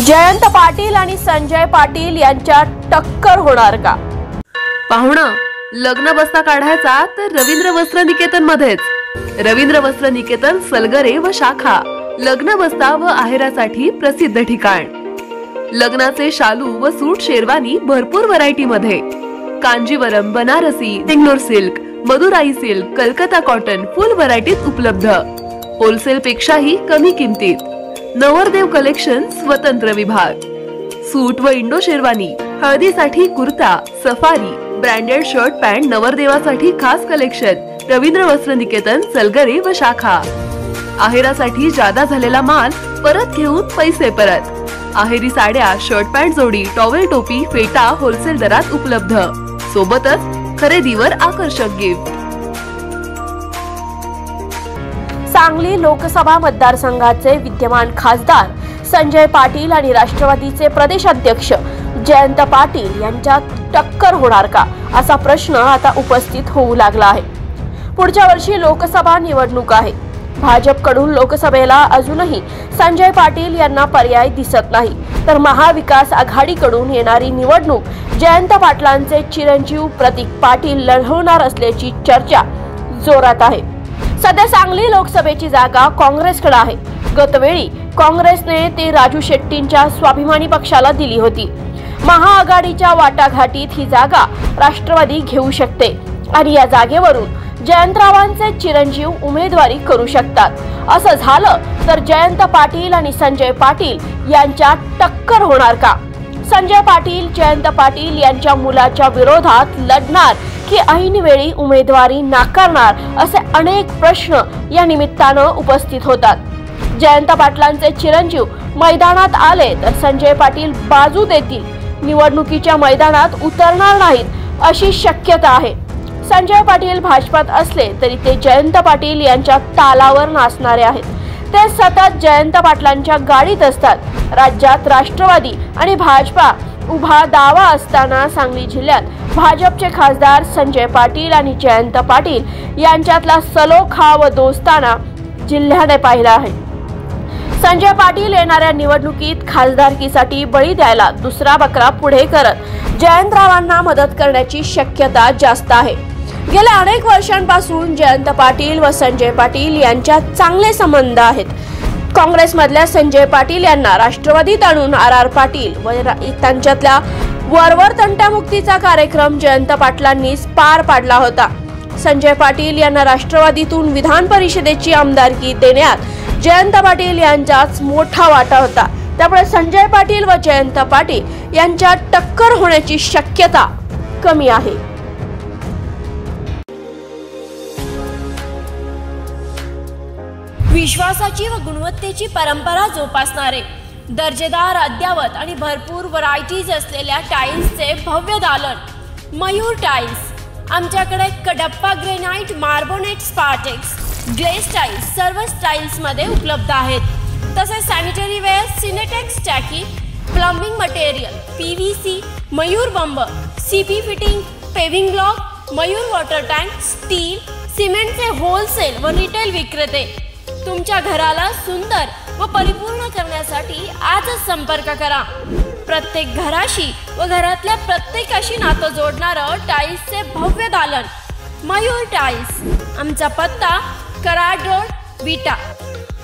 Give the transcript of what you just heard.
जयंत पाटील आणि संजय पाटील यांच्यात टक्कर होणार का? पाहुणं, लग्न बस्ता काढायचा तर रवींद्र वस्त्र निकेतन मध्येच. रवींद्र वस्त्र निकेतन सलगरे व शाखा लग्न बस्ता व आहेरासाठी प्रसिद्ध ठिकाण. लग्नाचे शालू व सूट शेरवानी भरपूर व्हरायटी मध्ये. कांजीवरम, बनारसी, सिंगनूर silk, Madurai silk, Calcutta cotton full व्हरायटीत उपलब्ध. होलसेल पेक्षाही कमी किमतीत. नवरदेव कलेक्शन स्वतंत्र विभाग. सूट व इंडो शेरवानी, हळदीसाठी kurta, safari, branded shirt pant नवरदेवासाठी खास कलेक्शन. रवींद्र वस्त्र निकेतन सलगरे व शाखा. आहेरासाठी जादा झालेला माल परत घेऊन पैसे परत. आहेरी साड्या, शर्ट पॅन्ट जोडी, टॉवेल टोपी, फेटा होलसेल दरात उपलब्ध. सोबतच खरेदीवर आकर्षक गिफ्ट. सांगली लोकसभा मतदारसंघाचे विद्यमान खासदार संजय पाटील आणि राष्ट्रवादीचे प्रदेशाध्यक्ष जयंत पाटील यांच्यात टक्कर होणार का, असा प्रश्न आता उपस्थित होऊ लागला आहे. पुढच्या वर्षी लोकसभा निवडणूक आहे. भाजपकडून लोकसभेला अजूनही संजय पाटील यांना पर्याय दिसत नाही, तर महाविकास आघाडीकडून येणारी निवडणूक जयंत पाटलांचे चिरंजीव प्रतीक पाटील लढवणार असल्याची चर्चा जोरात आहे. सध्या सांगली लोकसभेची जागा काँग्रेसकडे आहे. गतवेळी काँग्रेसने ते राजू शेट्टींच्या स्वाभिमानी पक्षाला दिली होती. महाआघाडीच्या वाटाघाटीत ही जागा राष्ट्रवादी घेऊ शकते आणि या जागेवरून जयंतरावांचे चिरंजीव उमेदवारी करू शकतात. असं झालं तर जयंत पाटील आणि संजय पाटील यांच्यात टक्कर होणार का? संजय पाटील जयंत पाटील यांच्या मुलाच्या विरोधात लढणार की ऐनवेळी उमेदवारी नाकारणार, असे अनेक प्रश्न या निमित्तानं उपस्थित होतात. जयंत पाटलांचे चिरंजीव मैदानात आले तर संजय पाटील बाजू देतील, निवडणुकीच्या मैदानात उतरणार नाहीत अशी शक्यता आहे. संजय पाटील भाजपात असले तरी ते जयंत पाटील यांच्या तालावर नाचणारे आहेत. ते सतत जयंत पाटलांच्या गाडीत असतात. राज्यात राष्ट्रवादी आणि भाजपा उभा दावा असताना सांगली जिल्ह्यात भाजपचे खासदार संजय पाटील आणि जयंत पाटील यांच्यातला सलोखा व दोस्ताना जिल्ह्याने पाहिला आहे. संजय पाटील येणाऱ्या निवडणुकीत खासदारकीसाठी बळी द्यायला दुसरा बकरा पुढे करत जयंतरावांना मदत करण्याची शक्यता जास्त आहे. गेल्या अनेक वर्षांपासून जयंत पाटील व संजय पाटील यांच्यात चांगले संबंध आहेत. काँग्रेसमधल्या संजय पाटील यांना राष्ट्रवादीत आणून आर पाटील व त्यांच्यातल्या वरवर तंटामुक्तीचा कार्यक्रम जयंत पाटलांनीच पार पाडला होता. संजय पाटील यांना राष्ट्रवादीतून विधान परिषदेची आमदारकी देण्यात जयंत पाटील यांचाच मोठा वाटा होता. त्यामुळे संजय पाटील व जयंत पाटील यांच्यात टक्कर होण्याची शक्यता कमी आहे. विश्वासाची व गुणवत्तेची परंपरा जोपासणारे, दर्जेदार, अद्यावत आणि भरपूर व्हरायटीज असलेल्या टाइल्सचे भव्य दालन मयूर टाइल्स. आमच्याकडे Kadappa granite, Marbonate, Spartex, glaze tiles सर्व स्टाईल्समध्ये उपलब्ध आहेत. तसेच सॅनिटरी वेअर, सिनेटेक्स, टॅकी, प्लंबिंग मटेरियल, PVC, मयूर बंब, CP fitting, paving block, Mayur water tank, steel, सिमेंटचे होलसेल व रिटेल विक्रेते. तुमच्या घराला सुंदर व परिपूर्ण करण्यासाठी आजच संपर्क करा. प्रत्येक घराशी व घरातल्या प्रत्येकाशी नातं जोडणारं टाइल्सचे भव्य दालन मयूर टाइल्स. आमचा पत्ता कराड रोड, विटा.